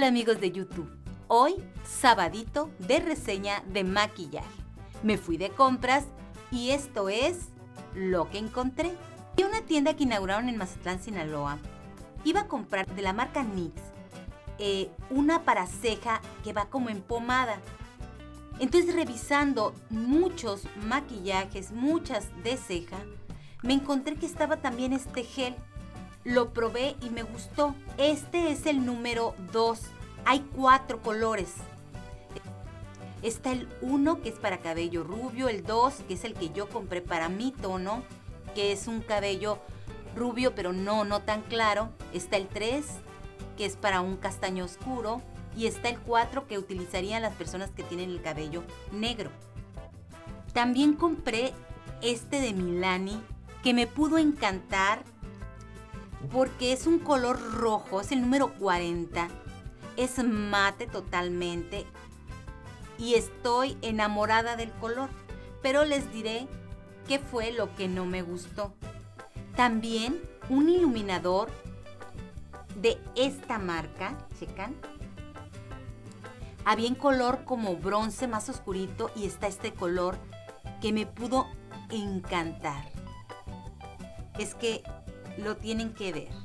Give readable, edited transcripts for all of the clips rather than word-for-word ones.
Hola amigos de YouTube, hoy sabadito de reseña de maquillaje. Me fui de compras y esto es lo que encontré. En una tienda que inauguraron en Mazatlán, Sinaloa, iba a comprar de la marca NYX una para ceja que va como en pomada. Entonces, revisando muchos maquillajes, muchas de ceja, me encontré que estaba también este gel. Lo probé y me gustó. Este es el número 2. Hay 4 colores. Está el 1 que es para cabello rubio, el 2 que es el que yo compré para mi tono, que es un cabello rubio pero no tan claro. Está el 3 que es para un castaño oscuro y está el 4 que utilizarían las personas que tienen el cabello negro. También compré este de Milani que me pudo encantar porque es un color rojo, es el número 40, es mate totalmente y estoy enamorada del color, pero les diré qué fue lo que no me gustó. También un iluminador de esta marca, checan, había en color como bronce más oscurito y está este color que me pudo encantar. Es que lo tienen que ver.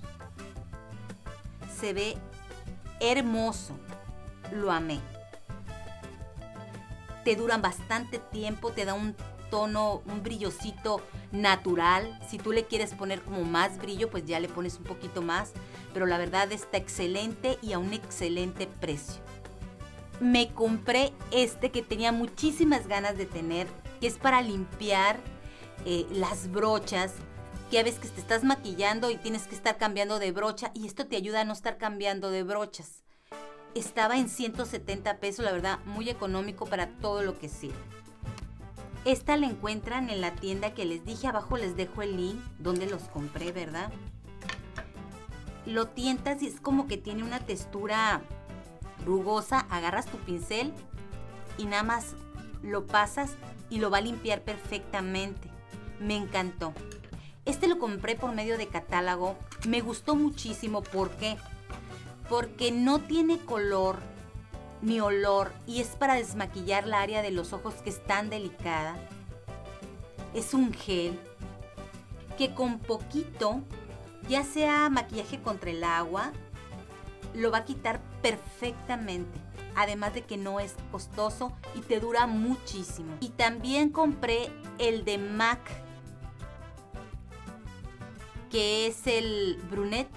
Se ve hermoso. Lo amé. Te duran bastante tiempo, te da un tono, un brillosito natural. Si tú le quieres poner como más brillo, pues ya le pones un poquito más. Pero la verdad está excelente y a un excelente precio. Me compré este que tenía muchísimas ganas de tener, que es para limpiar las brochas, que a veces que te estás maquillando y tienes que estar cambiando de brocha y esto te ayuda a no estar cambiando de brochas. Estaba en 170 pesos, la verdad, muy económico para todo lo que sirve. Esta la encuentran en la tienda que les dije, abajo les dejo el link donde los compré, ¿verdad? Lo tientas y es como que tiene una textura rugosa, agarras tu pincel y nada más lo pasas y lo va a limpiar perfectamente. Me encantó. Este lo compré por medio de catálogo, me gustó muchísimo. ¿Por qué? Porque no tiene color ni olor y es para desmaquillar la área de los ojos que es tan delicada. Es un gel que con poquito, ya sea maquillaje contra el agua, lo va a quitar perfectamente. Además de que no es costoso y te dura muchísimo. Y también compré el de MAC, que es el Brunette,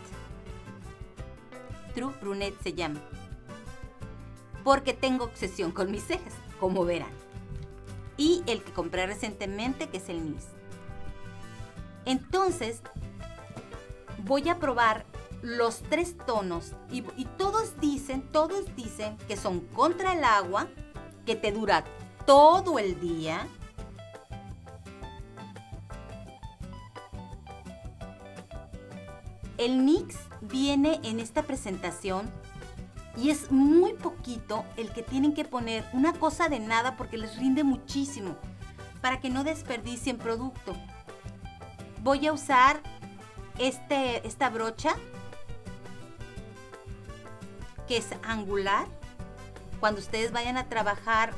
True Brunette se llama, porque tengo obsesión con mis cejas, como verán. Y el que compré recientemente, que es el NYX. Entonces, voy a probar los 3 tonos y todos dicen que son contra el agua, que te dura todo el día. El NYX viene en esta presentación y es muy poquito el que tienen que poner, una cosa de nada porque les rinde muchísimo para que no desperdicien producto. Voy a usar esta brocha que es angular. Cuando ustedes vayan a trabajar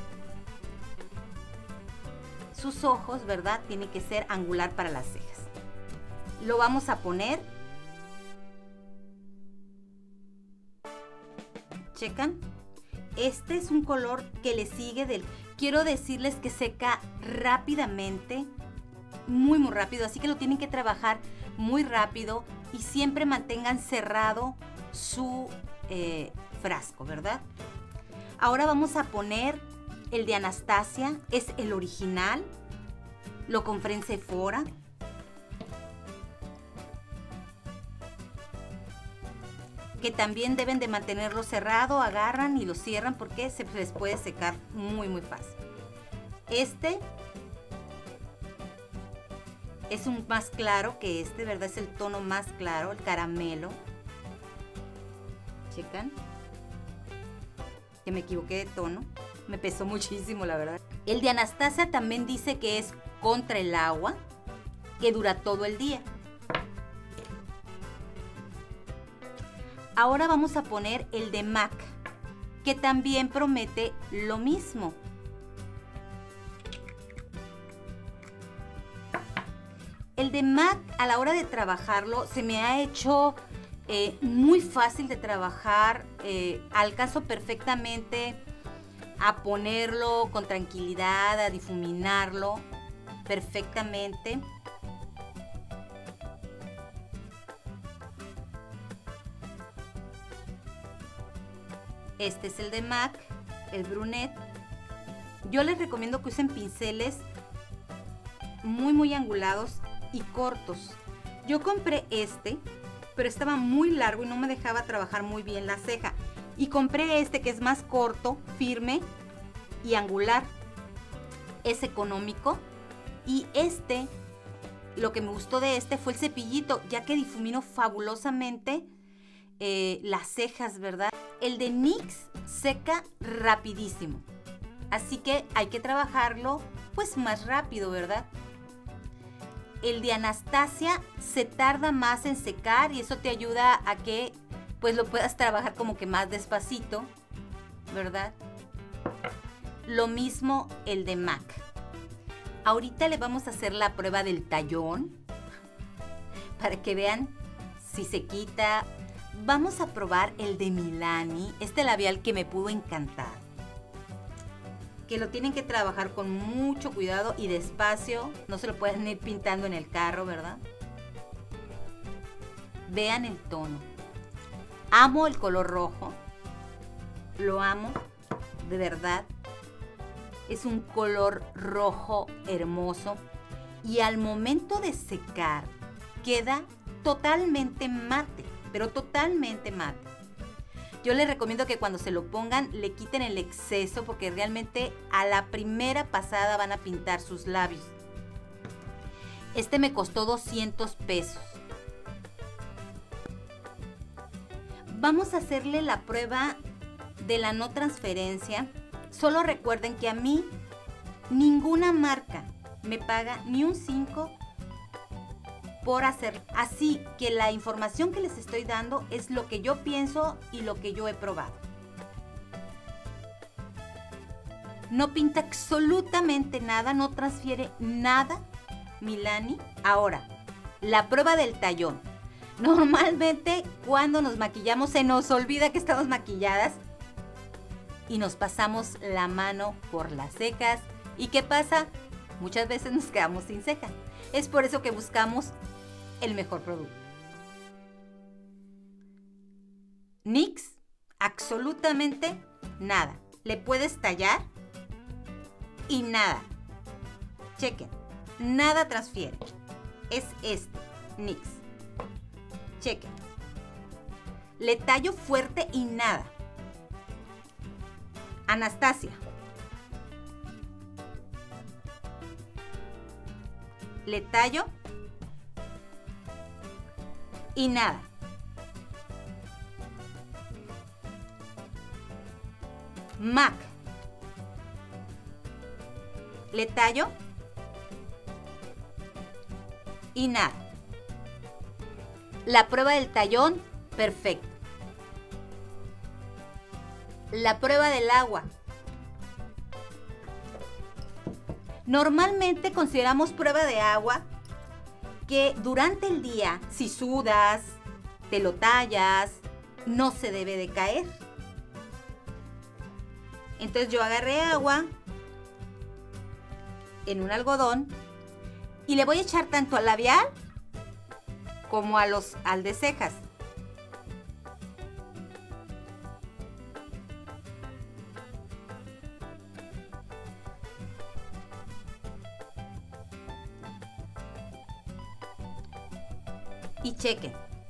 sus ojos, ¿verdad? Tiene que ser angular para las cejas. Lo vamos a poner. ¿Checan? Este es un color que le sigue del... Quiero decirles que seca rápidamente, muy rápido, así que lo tienen que trabajar muy rápido y siempre mantengan cerrado su frasco, ¿verdad? Ahora vamos a poner el de Anastasia, es el original, lo compré en Sephora. Que también deben de mantenerlo cerrado, agarran y lo cierran porque se les puede secar muy fácil. Este es un más claro que este, ¿verdad? Es el tono más claro, el caramelo. ¿Checan? Que me equivoqué de tono. Me pesó muchísimo, la verdad. El de Anastasia también dice que es contra el agua, que dura todo el día. Ahora vamos a poner el de MAC. que también promete lo mismo. El de MAC, a la hora de trabajarlo, se me ha hecho muy fácil de trabajar. Alcanzo perfectamente a ponerlo con tranquilidad, a difuminarlo perfectamente. Este es el de MAC, el Brunet. Yo les recomiendo que usen pinceles muy angulados y cortos. Yo compré este, pero estaba muy largo y no me dejaba trabajar muy bien la ceja. Y compré este que es más corto, firme y angular. Es económico. Y este, lo que me gustó de este fue el cepillito, ya que difumino fabulosamente las cejas, ¿verdad? El de NYX seca rapidísimo. Así que hay que trabajarlo pues más rápido, ¿verdad? El de Anastasia se tarda más en secar y eso te ayuda a que pues lo puedas trabajar como que más despacito, ¿verdad? Lo mismo el de MAC. Ahorita le vamos a hacer la prueba del tallón para que vean si se quita. Vamos a probar el de Milani, este labial que me pudo encantar. Que lo tienen que trabajar con mucho cuidado y despacio. No se lo pueden ir pintando en el carro, ¿verdad? Vean el tono. Amo el color rojo. Lo amo, de verdad. Es un color rojo hermoso. Y al momento de secar, queda totalmente mate, pero totalmente mate. Yo les recomiendo que cuando se lo pongan le quiten el exceso porque realmente a la primera pasada van a pintar sus labios. Este me costó 200 pesos. Vamos a hacerle la prueba de la no transferencia. Solo recuerden que a mí ninguna marca me paga ni un 5 por hacer. Así que la información que les estoy dando es lo que yo pienso y lo que yo he probado. No pinta absolutamente nada, no transfiere nada Milani. Ahora, la prueba del tallón. Normalmente cuando nos maquillamos se nos olvida que estamos maquilladas y nos pasamos la mano por las cejas. ¿Y qué pasa? Muchas veces nos quedamos sin ceja. Es por eso que buscamos el mejor producto. NYX, absolutamente nada. Le puedes tallar y nada. Chequen, nada transfiere. Es este, NYX. Chequen. Le tallo fuerte y nada. Anastasia. Le tallo y nada. MAC. Le tallo y nada. La prueba del tallón, perfecto. La prueba del agua. Normalmente consideramos prueba de agua que durante el día, si sudas, te lo tallas, no se debe de caer. Entonces yo agarré agua en un algodón y le voy a echar tanto al labial como al de cejas. Y chequen.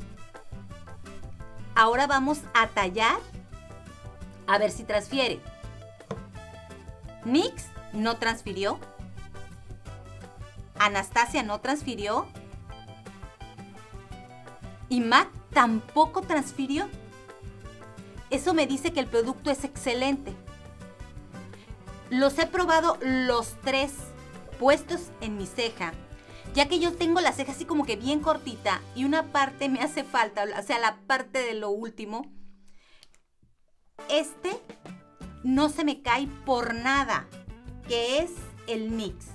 Ahora vamos a tallar a ver si transfiere. NYX no transfirió. Anastasia no transfirió. Y MAC tampoco transfirió. Eso me dice que el producto es excelente. Los he probado los tres puestos en mi ceja, ya que yo tengo la ceja así como que bien cortita y una parte me hace falta, o sea, la parte de lo último. Este no se me cae por nada, que es el NYX.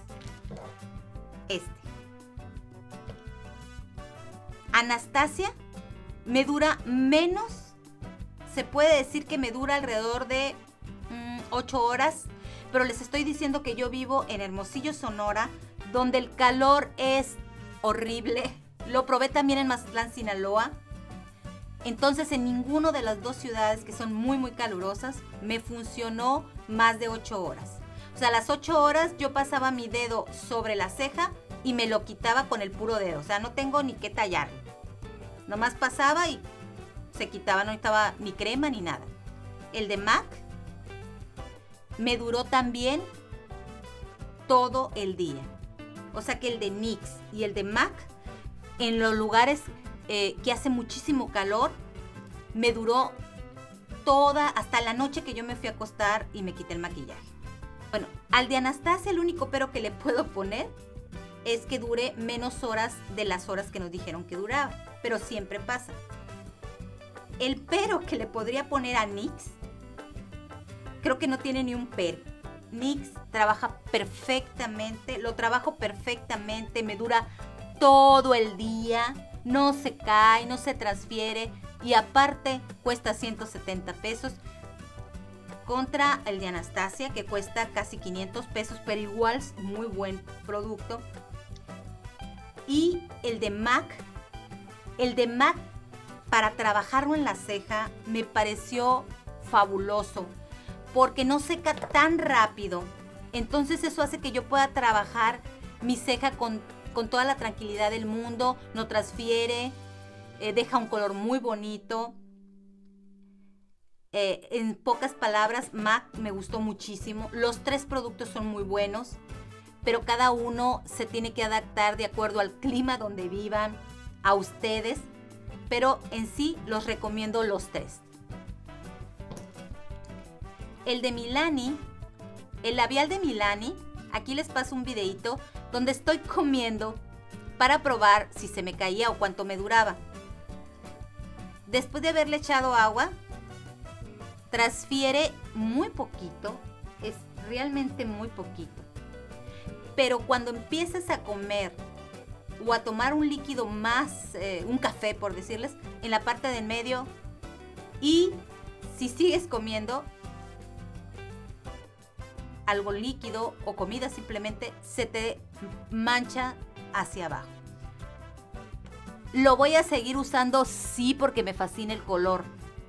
Anastasia me dura menos, se puede decir que me dura alrededor de 8 horas, pero les estoy diciendo que yo vivo en Hermosillo, Sonora, donde el calor es horrible. Lo probé también en Mazatlán, Sinaloa. Entonces en ninguna de las dos ciudades que son muy muy calurosas me funcionó más de 8 horas. O sea, a las 8 horas yo pasaba mi dedo sobre la ceja y me lo quitaba con el puro dedo. O sea, no tengo ni que tallarlo. Nomás pasaba y se quitaba, no necesitaba ni crema ni nada. El de MAC me duró también todo el día. O sea que el de NYX y el de MAC en los lugares que hace muchísimo calor me duró toda, hasta la noche que yo me fui a acostar y me quité el maquillaje. Bueno, al de Anastasia el único pero que le puedo poner es que dure menos horas de las horas que nos dijeron que duraba, pero siempre pasa. El pero que le podría poner a NYX, creo que no tiene ni un pero. NYX trabaja perfectamente, lo trabajo perfectamente, me dura todo el día, no se cae, no se transfiere y aparte cuesta 170 pesos contra el de Anastasia que cuesta casi 500 pesos, pero igual es muy buen producto. Y el de MAC para trabajarlo en la ceja me pareció fabuloso porque no seca tan rápido. Entonces eso hace que yo pueda trabajar mi ceja con toda la tranquilidad del mundo, no transfiere, deja un color muy bonito. En pocas palabras, MAC me gustó muchísimo. Los 3 productos son muy buenos, pero cada uno se tiene que adaptar de acuerdo al clima donde vivan, a ustedes, pero en sí los recomiendo los 3. El de Milani, el labial de Milani, aquí les paso un videito donde estoy comiendo para probar si se me caía o cuánto me duraba. Después de haberle echado agua, transfiere muy poquito, es realmente muy poquito. Pero cuando empieces a comer o a tomar un líquido más, un café por decirles, en la parte del medio, y si sigues comiendo algo líquido o comida simplemente, se te mancha hacia abajo. Lo voy a seguir usando, sí, porque me fascina el color,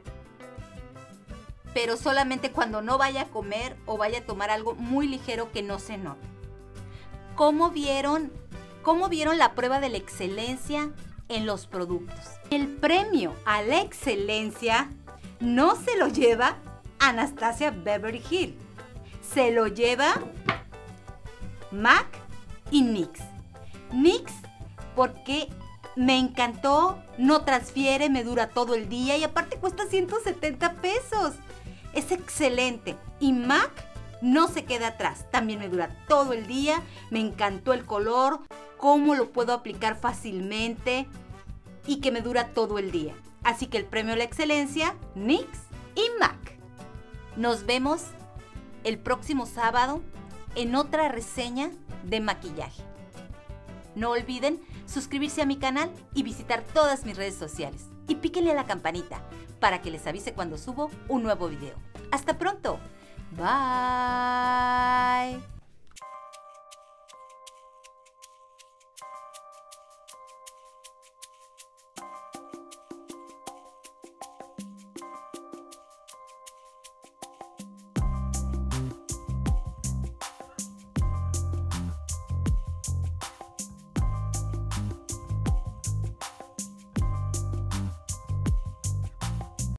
pero solamente cuando no vaya a comer o vaya a tomar algo muy ligero que no se note. ¿Cómo vieron la prueba de la excelencia en los productos? El premio a la excelencia no se lo lleva Anastasia Beverly Hills, se lo lleva MAC y NYX. NYX porque me encantó, no transfiere, me dura todo el día y aparte cuesta 170 pesos. Es excelente. Y MAC no se queda atrás, también me dura todo el día, me encantó el color, cómo lo puedo aplicar fácilmente y que me dura todo el día. Así que el premio a la excelencia, NYX y MAC. Nos vemos el próximo sábado en otra reseña de maquillaje. No olviden suscribirse a mi canal y visitar todas mis redes sociales. Y píquenle a la campanita para que les avise cuando subo un nuevo video. ¡Hasta pronto! Bye.